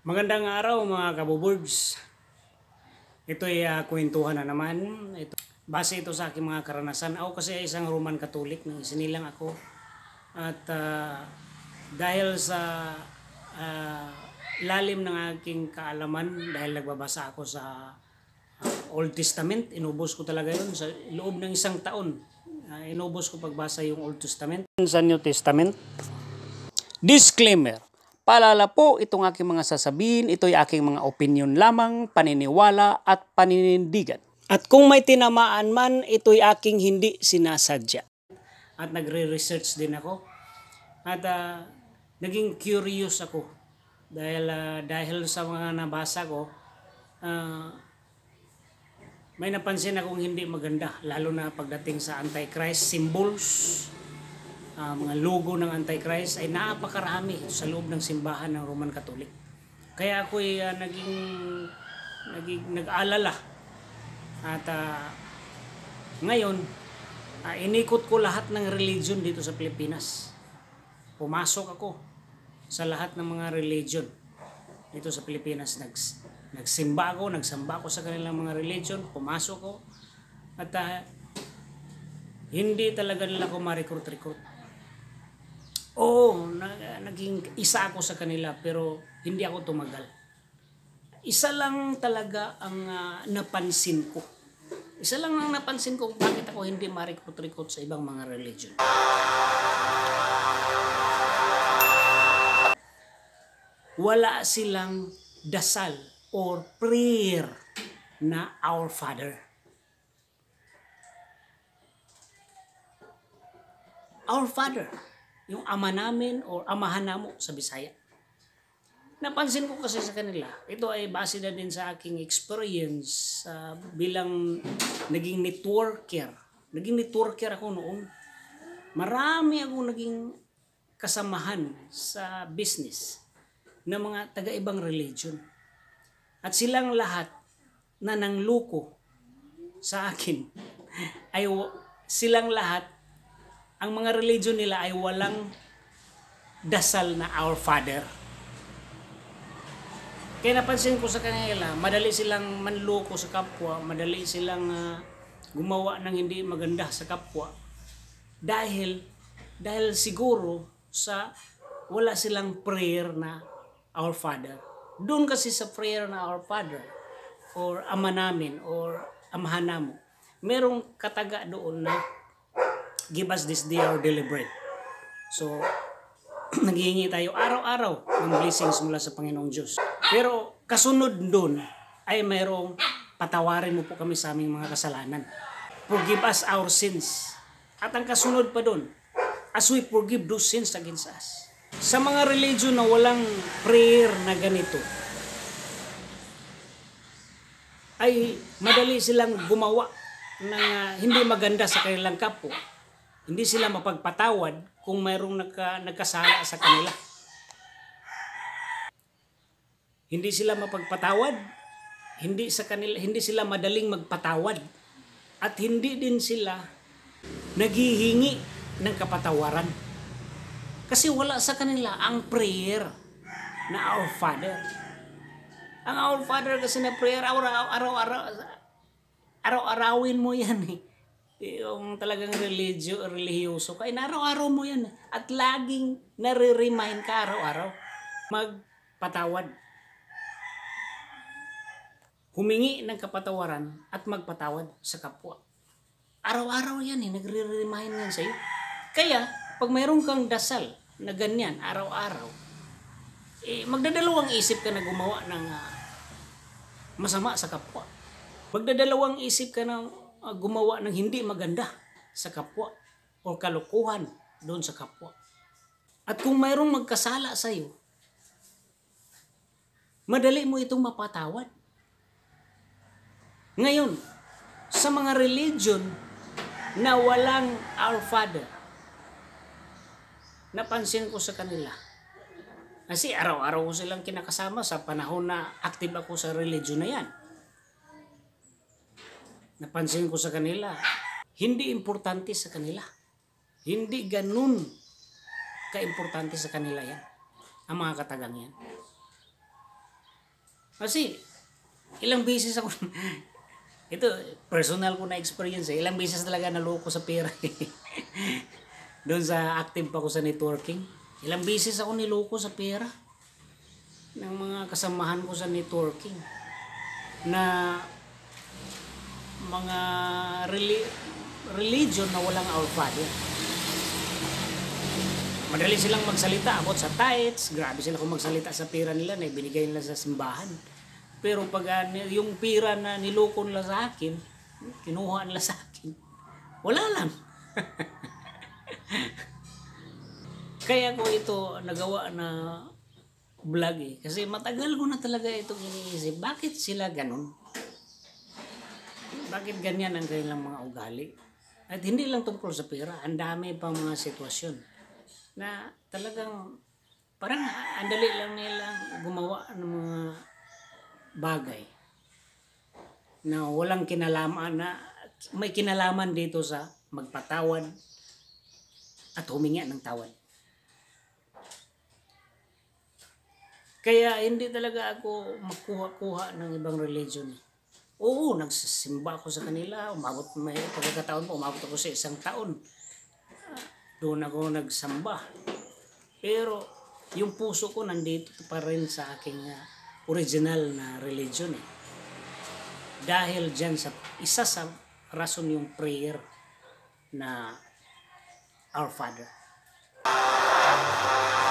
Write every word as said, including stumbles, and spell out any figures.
Magandang araw mga kabuburbs. Ito ay uh, kwentuhan na naman. Ito, base ito sa aking mga karanasan. Ako kasi ay isang Roman Catholic nang isinilang ako. At uh, dahil sa uh, lalim ng aking kaalaman, dahil nagbabasa ako sa uh, Old Testament, inubos ko talaga yun sa loob ng isang taon. Uh, inubos ko pagbasa yung Old Testament. Sa New Testament. Disclaimer. Paalala po, itong aking mga sasabihin, ito'y aking mga opinion lamang, paniniwala at paninindigan. At kung may tinamaan man, ito'y aking hindi sinasadya. At nagre-research din ako. At uh, naging curious ako. Dahil, uh, dahil sa mga nabasa ko, uh, may napansin akong hindi maganda. Lalo na pagdating sa Antichrist symbols. Uh, mga logo ng Antichrist ay napakarami sa loob ng simbahan ng Roman Catholic. Kaya ako ay uh, naging, naging nag-alala. At uh, ngayon, uh, inikot ko lahat ng religion dito sa Pilipinas. Pumasok ako sa lahat ng mga religion dito sa Pilipinas. Nags, nagsimba ako, nagsamba ako sa kanilang mga religion. Pumasok ko. At uh, hindi talaga nila ako ma-recruit-recruit. Oo, naging isa ako sa kanila pero hindi ako tumagal. Isa lang talaga ang uh, napansin ko. Isa lang ang napansin ko bakit ako hindi ma-recruit-recruit sa ibang mga religion. Wala silang dasal or prayer na Our Father. Our Father. Yung ama namin o amahan namo sa Bisaya. Napansin ko kasi sa kanila, ito ay base na din sa aking experience uh, bilang naging networker. Naging networker ako noon. Marami akong naging kasamahan sa business ng mga taga-ibang religion. At silang lahat na nangluko sa akin ay silang lahat ang mga religion nila ay walang dasal na Our Father. Kaya napansin ko sa kanila, madali silang manloko sa kapwa, madali silang uh, gumawa ng hindi maganda sa kapwa. Dahil, dahil siguro sa wala silang prayer na Our Father. Doon kasi sa prayer na Our Father, or Ama namin, or Amahan namo, merong kataga doon na give us this day our daily bread. So, naghihingi tayo araw-araw ng blessings mula sa Panginoong Diyos. Pero kasunod doon ay mayroong patawarin mo po kami sa aming mga kasalanan. Forgive us our sins. At ang kasunod pa doon, as we forgive those sins against us. Sa mga religion na walang prayer na ganito, ay madali silang gumawa ng uh, hindi maganda sa kanilang kapwa. Hindi sila mapagpatawad kung mayroong nagka, nagkasala sa kanila. Hindi sila mapagpatawad, hindi sa kanila, hindi sila madaling magpatawad, at hindi din sila naghihingi ng kapatawaran. Kasi wala sa kanila ang prayer na Our Father. Ang Our Father kasi na prayer, araw-araw, araw-arawin mo yan eh. Yung talagang religyo, religyoso ka, araw-araw mo yan. At laging nare-remind ka araw-araw. Magpatawad. Humingi ng kapatawaran at magpatawad sa kapwa. Araw-araw yan eh, nagre-remind yan sa'yo. Kaya, pag mayroon kang dasal na ganyan, araw-araw, eh, magdadalawang isip ka na gumawa ng uh, masama sa kapwa. Magdadalawang isip ka na Uh, gumawa ng hindi maganda sa kapwa o kalukuhan doon sa kapwa. At kung mayroong magkasala sa iyo, madali mo itong mapatawad. Ngayon, sa mga religion na walang Our Father, napansin ko sa kanila, kasi araw-araw ko silang kinakasama sa panahon na active ako sa religion na yan. Napansin ko sa kanila, hindi importante sa kanila. Hindi ganun ka-importante sa kanila yan. Ang mga katagang yan. Kasi ilang beses ako ito personal ko na experience eh. Ilang beses talaga naloko sa pera. Doon sa active pa ko sa networking. Ilang beses ako niloko sa pera ng mga kasamahan ko sa networking na mga reli- religion na walang Our Father. Madali silang magsalita about sa tithes, grabe sila kung magsalita sa pera nila na ibinigay nila sa simbahan. Pero pag uh, yung pera na niloko nila sa akin, kinuha nila sa akin, wala lang. Kaya ko ito nagawa na vlog eh. Kasi matagal ko na talaga itong iniisip. Bakit sila ganun? Bakit ganyan ang kanilang mga ugali? At hindi lang tungkol sa pera. Ang dami pang mga sitwasyon na talagang parang andali lang nilang gumawa ng mga bagay na walang kinalaman, na may kinalaman dito sa magpatawad at humingi ng tawad. Kaya hindi talaga ako makuha-kuha ng ibang religion. Oo, nagsisimba ako sa kanila. Umabot, may pagkakataon pa, umabot ako sa isang taon. Doon ako nagsamba. Pero yung puso ko nandito pa rin sa aking uh, original na religion eh. Dahil dyan sa isa sa rason yung prayer na Our Father.